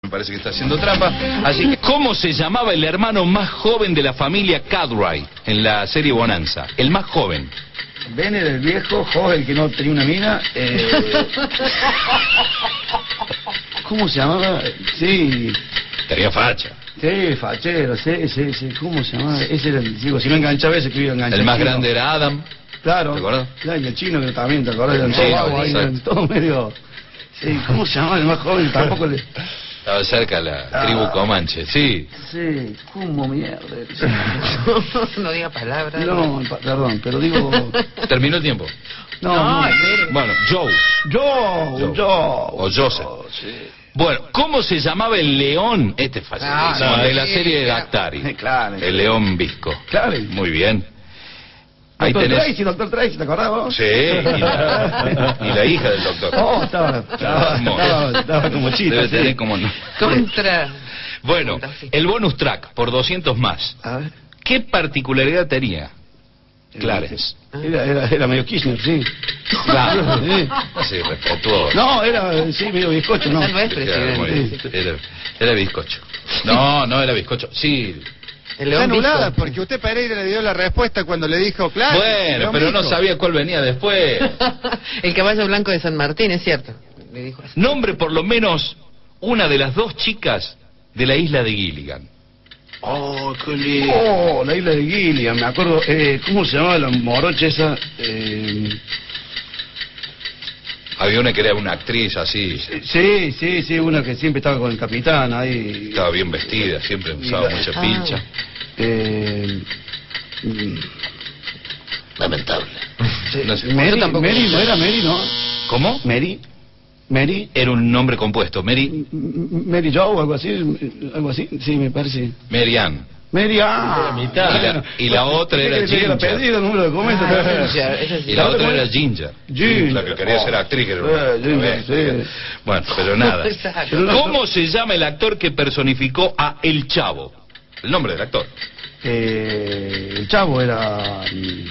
Me parece que está haciendo trampa. Así que, ¿cómo se llamaba el hermano más joven de la familia Cartwright en la serie Bonanza? El más joven. Ben era el viejo, joven, que no tenía una mina. ¿Cómo se llamaba? Sí. Tenía facha. Sí, fachero, sí. ¿Cómo se llamaba? Ese era el... Digo, si no enganchaba ese que iba a enganchar. El más grande era Adam. Claro. ¿Te acuerdas? Claro, y el chino que también, ¿te acuerdas? El chino, Ahí, todo medio... Sí, ¿cómo se llamaba el más joven? Tampoco le... Estaba cerca la tribu Comanche, sí. Sí, ¿cómo mierda? No diga palabras. No, perdón, pero digo... ¿Terminó el tiempo? No. Bueno, Joe. O Joseph. Sí. Bueno, ¿cómo se llamaba el león? Este es facilísimo, de la serie de Daktari. Claro. El león visco. Claro. Muy bien. Ahí Doctor tenés... Tracy, Doctor Tracy, ¿te acordás vos? Sí, y la hija del doctor. Oh, estaba como chiste. Debe sí. tener como... Contra... Bueno, el bonus track, por 200 más. A ver. ¿Qué particularidad tenía Clarence? Era medio Kirchner, sí. Claro. Sí. Sí, respetuoso. No, era, sí, medio bizcocho, ¿no? No es presidente. Era bizcocho. No era bizcocho. Sí. El Está león anulada visco. porque usted Pereira le dio la respuesta cuando le dijo, claro. Bueno, pero no sabía cuál venía después. El caballo blanco de San Martín, es cierto. Le dijo así. Nombre por lo menos una de las dos chicas de la isla de Gilligan. Oh, qué lindo. Oh, la isla de Gilligan, me acuerdo. ¿Cómo se llamaba la morocha esa? Había una que era una actriz así. Sí, una que siempre estaba con el capitán ahí. Estaba bien vestida, siempre usaba mucha pilcha. Lamentable. No sé. Mary, Yo tampoco. Mary, ¿no era Mary, no? ¿Cómo? Mary Era un nombre compuesto. Mary Jo o algo así, sí, me parece. Mary Ann. Mary, Y la otra era Ginger. Pedido, número de documentos. Y la otra era Ginger. La que quería ser actriz. Que era Ginger, sí. Bueno, pero nada. Exacto. ¿Cómo se llama el actor que personificó a El Chavo? El nombre del actor. El Chavo era...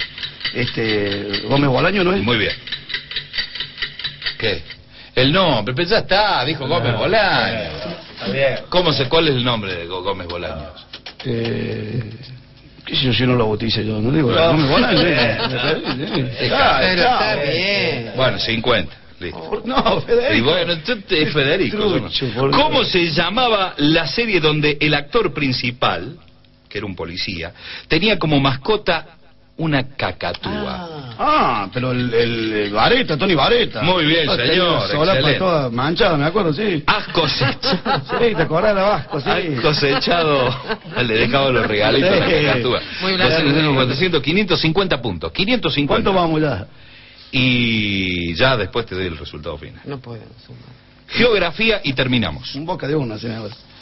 Gómez Bolaño, ¿no es? Muy bien. ¿Qué? El nombre, pero ya está, dijo Gómez Bolaños. ¿Cuál es el nombre de Gómez Bolaños? ¿Qué sé yo si no lo bautice yo? No digo, Gómez Bolaños. Pero está bien. Bueno, 50. Listo. No, Federico. Y bueno, es Federico. ¿Cómo se llamaba la serie donde el actor principal, que era un policía, tenía como mascota una cacatúa? Pero el Vareta, Tony Vareta. Muy bien, señor, Solapa excelente. toda manchada, me acuerdo, sí. Has cosechado. Sí, te acordás de Vasco, sí. Has cosechado. Le dejaba los regalitos a la cacatúa. Muy blanco. 400, 550 puntos. 550. ¿Cuánto vamos ya? Y ya después te doy el resultado final. No podemos sumar. Geografía y terminamos. Un boca de una, sí.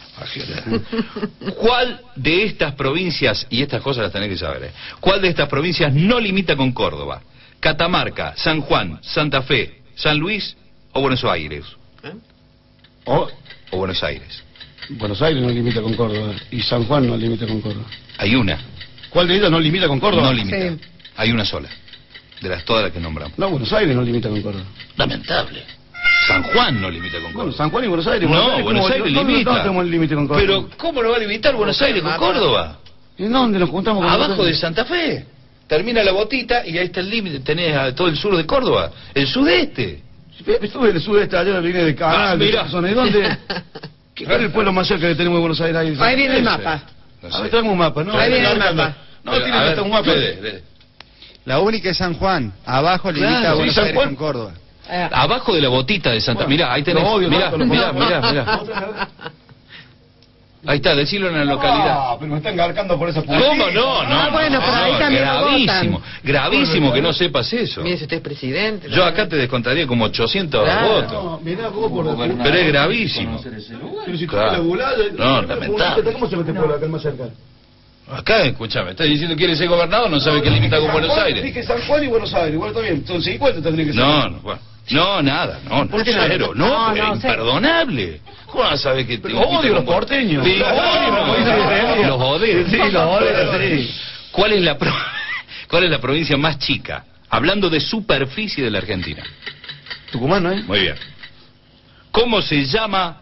¿Cuál de estas provincias, y estas cosas las tenés que saber, cuál de estas provincias no limita con Córdoba? Catamarca, San Juan, Santa Fe, San Luis o Buenos Aires. O Buenos Aires. Buenos Aires no limita con Córdoba y San Juan no limita con Córdoba. Hay una. ¿Cuál de ellas no limita con Córdoba? No limita. Sí. Hay una sola. De todas las que nombramos. No, Buenos Aires no limita con Córdoba. Lamentable. San Juan no limita con Bueno, Córdoba. San Juan y Buenos Aires. No, Buenos Aires limita. No tenemos el límite con Córdoba. Pero, ¿cómo no va a limitar Buenos Aires con Córdoba? ¿En dónde nos juntamos con Abajo de Santa Fe. Termina la botita y ahí está el límite. Tenés a todo el sur de Córdoba. El sudeste. Estuve en el sudeste, ayer vine de Canal, mira. de zona. ¿Y dónde? ¿Cuál es el pueblo más cerca que tenemos de Buenos Aires? Ahí viene el mapa. No A ver, traemos un mapa, ¿no? Ahí viene el mapa. No, tiene que estar un mapa. La única es San Juan. Abajo limita Claro, a Buenos sí, San Aires Juan. con Córdoba. Abajo de la botita de Santa... Mirá, ahí tenés. Lo odio, Mirá, lo mirá, odio. mirá. Ahí está, decilo en la localidad. Pero me están garcando por esa ¿Cómo no? No, bueno, pero ahí también lo gravísimo, votan. gravísimo que no sepas eso. Mire si usted es presidente. Yo acá te descontaría como 800 Claro. votos. No, mirá vos por... Pero es gravísimo. Pero si tú Claro. la bulada... No, lamentable. ¿Cómo se mete por acá más cerca? Acá, escúchame, estás diciendo que quiere ser gobernador, no sabe que limita con Buenos Aires. Dije San Juan y Buenos Aires, bueno, está bien. Son 50 tendría que ser. No, no, bueno. No, nada, no, ¿Por qué nada? cero, no, No, porque no, es cero. imperdonable. ¿Cómo vas a saber que te Pero odio los porteños. Sí, odio, los odio. Sí, los odio, sí. ¿Cuál es la provincia más chica? Hablando de superficie de la Argentina. Tucumán, ¿no es? Muy bien. ¿Cómo se llama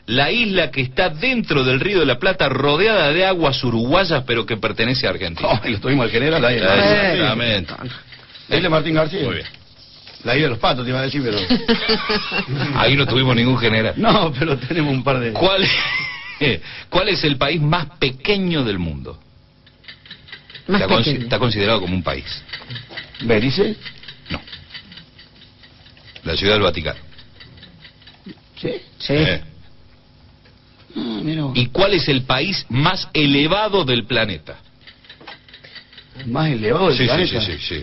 la isla que está dentro del Río de la Plata, rodeada de aguas uruguayas, pero que pertenece a Argentina. Oh, lo tuvimos al general ahí. Exactamente. La isla de Martín García. Muy bien. La isla de los patos, te iba a decir, pero... Ahí no tuvimos ningún general. No, pero tenemos un par de... ¿Cuál es el país más pequeño del mundo? Más pequeño. Está considerado como un país. ¿Belice? No. La Ciudad del Vaticano. ¿Sí? Sí. Mira. ¿Y cuál es el país más elevado del planeta? Más elevado del planeta. Sí.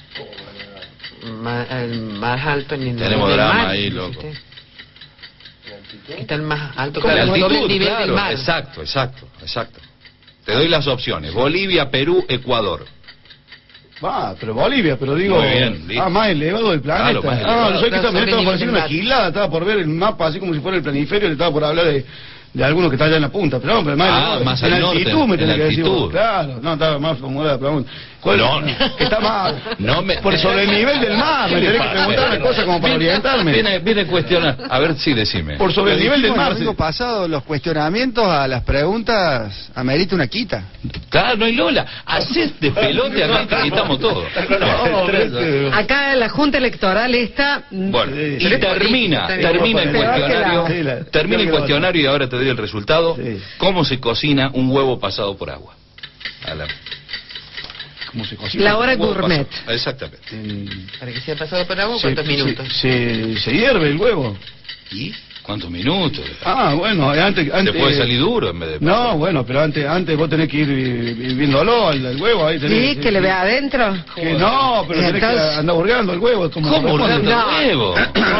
El más alto en el Tenemos del drama mar, ahí, loco. ¿Viste? Está el más alto que La el doble altitud, nivel claro. del mar. Exacto. Te doy las opciones. Bolivia, Perú, Ecuador. Pero Bolivia, pero digo... Muy bien, listo. más elevado del planeta. Claro, más elevado. No, yo que también estaba por decir una Sobre gilada, estaba por ver el mapa así como si fuera el planiferio, le estaba por hablar de alguno que está allá en la punta, pero no, pero más elevado. Más en al norte, altitud me en tenés que decir altitud. vos. Claro, no, estaba más formulada la pregunta. No. Que está más... No me... Por sobre el nivel del mar, me tenés que preguntar una cosa como para orientarme. Viene a cuestionar. A ver, sí, decime. Por sobre el nivel del mar. El domingo pasado, los cuestionamientos a las preguntas amerita una quita. Claro, no hay Lola. Hacés de pelote acá y quitamos todo. Acá la Junta Electoral está... Bueno, y Sí. termina el cuestionario. Termina el cuestionario y ahora te doy el resultado. Sí. ¿Cómo se cocina un huevo pasado por agua? ¿Cómo se cocina? La hora Un huevo gourmet. pasado. Exactamente. Para que sea pasado por agua, ¿cuántos minutos? Se hierve el huevo. ¿Y cuántos minutos? Bueno, antes... Te puede salir duro en vez de... No, bueno, pero antes vos tenés que ir viéndolo al huevo, ahí tenés... Sí, que le vea adentro. Que no, pero tenés que Entonces- andar hurgando el huevo. ¿Cómo corresponde. hurgando No. el huevo?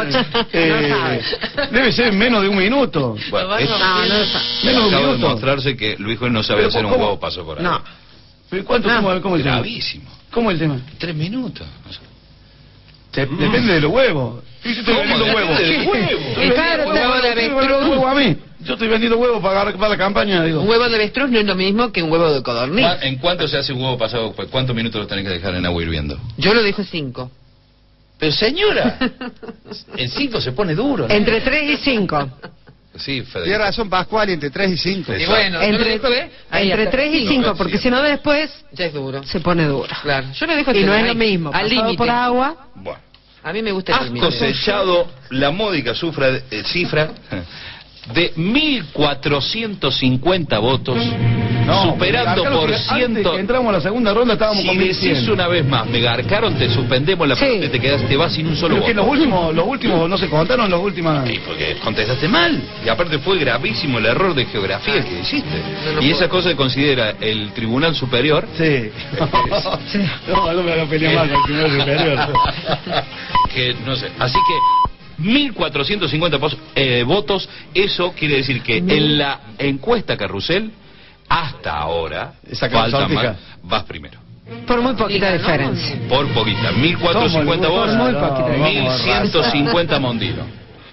Debe ser menos de un minuto. Bueno, eso No, Menos de acaba un de minuto. demostrarse que Luis Juez no sabe Pero hacer un ¿cómo? huevo paso por agua. No. ¿Pero cuánto? No. ¿Cómo es el tema? Gravísimo. ¿Cómo es el tema? 3 minutos. No sé. Depende de los huevos. ¿Y si estoy ¿Cómo? vendiendo huevos? Depende del huevo. Estoy Y claro, vendiendo huevo de estoy vendiendo avestruz. huevo a mí. Yo estoy vendiendo huevos para la campaña, digo. Un huevo de avestruz no es lo mismo que un huevo de codorniz. ¿En cuánto se hace un huevo pasado? ¿Cuántos minutos lo tenés que dejar en agua hirviendo? Yo lo dejo 5. Pero señora, en 5 se pone duro, ¿no? Entre 3 y 5. Sí, Federico. Tiene razón Pascual, y entre 3 y 5. Sí. Entre 3 y 5, porque si no después Ya es duro. se pone duro. Claro. Yo lo dejo Y no es ahí, lo mismo. Al Pasado límite. por agua. Bueno. A mí me gusta Has el límite. cosechado la módica cifra de 1.450 votos, superando Garcaron, por que antes ciento... que entramos a la segunda ronda estábamos Si con decís 1100. una vez más, me garcaron, te suspendemos la Sí. pregunta y te vas sin un solo Pero que voto. los últimos no se contaron, los últimos... Y porque contestaste mal. Y aparte fue gravísimo el error de geografía que hiciste. No Y esa puedo. cosa que considera el Tribunal Superior... Sí. No me hagas pelear más al Tribunal Superior. que no sé. Así que 1.450 votos, eso quiere decir que en la encuesta Carrusel, hasta ahora, Esa falta sortija. más, vas primero. Por muy poquita Diga, ¿no? diferencia. Por poquita, 1.450 ¿Cómo? votos, Por muy poquita. 1.150 Mondino.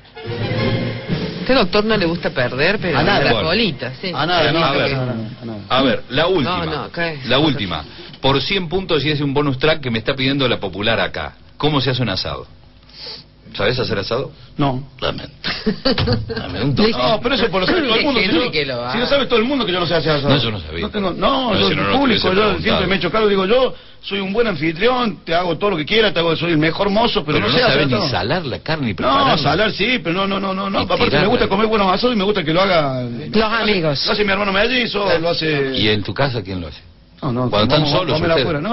Este doctor no le gusta perder, pero A nada. la Bueno. colita, sí. A nada, A ver. A ver, la última. No, acá es- La última. Por 100 puntos y es un bonus track que me está pidiendo la popular acá. ¿Cómo se hace un asado? ¿Sabes hacer asado? No. Dame un toque. No, pero eso por lo sabe todo el mundo. Si, Gente que lo si haga. lo sabe todo el mundo que yo no sé hacer asado. No, yo no sabía. No, No, yo si no, no público, te hubiese yo preguntado. siempre me he hecho cargo, digo, yo soy un buen anfitrión, te hago todo lo que quieras, soy el mejor mozo, pero, Pero no no sé hacer sabes ni asado. salar la carne y prepararla. No, salar sí, pero no. Y Aparte me tirarla. gusta comer buenos asados y me gusta que lo haga... Los amigos. Lo hace mi hermano mellizo, lo hace... ¿Y en tu casa quién lo hace? No, Cuando están vamos a solos comer ustedes. afuera.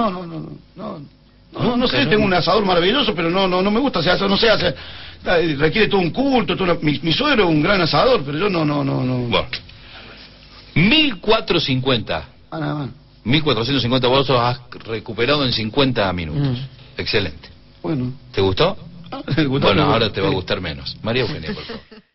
No sé, tengo un asador maravilloso, pero no me gusta hacer asado, no sé hacer... Requiere todo un culto, mi suegro es un gran asador, pero yo no. Bueno. 1.450. Nada más. 1.450 votos has recuperado en 50 minutos. Excelente. Bueno. ¿Te gustó? Me gustó, Bueno, me ahora gustó. te va a gustar menos. María Eugenia, por favor.